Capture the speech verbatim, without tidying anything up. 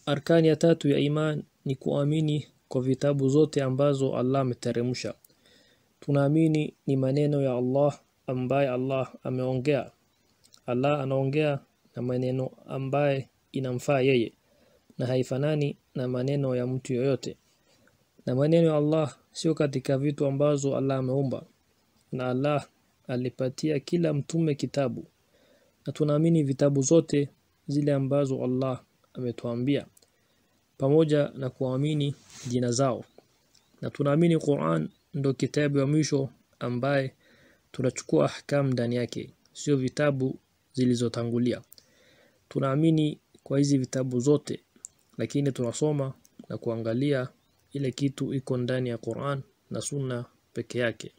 Arkani ya tatu ya iman ni kuamini kwa vitabu zote ambazo Allah ameteremsha. Tunaamini ni maneno ya Allah ambaye Allah ameongea. Allah anaongea na maneno ambaye inamfaa yeye na haifanani na maneno ya mtu yoyote. Na maneno ya Allah sio katika vitu ambazo Allah ameumba. Na Allah alipatia kila mtume kitabu. Na tunaamini vitabu zote zile ambazo Allah ametuambia, pamoja na kuamini jina zao. Na tunaamini Qur'an ndo kitabu ya mwisho ambaye tunachukua ahkam ndani yake, sio vitabu zilizotangulia. Tunaamini kwa hizi vitabu zote, lakini tunasoma na kuangalia ile kitu iko ndani ya Qur'an na Sunna peke yake.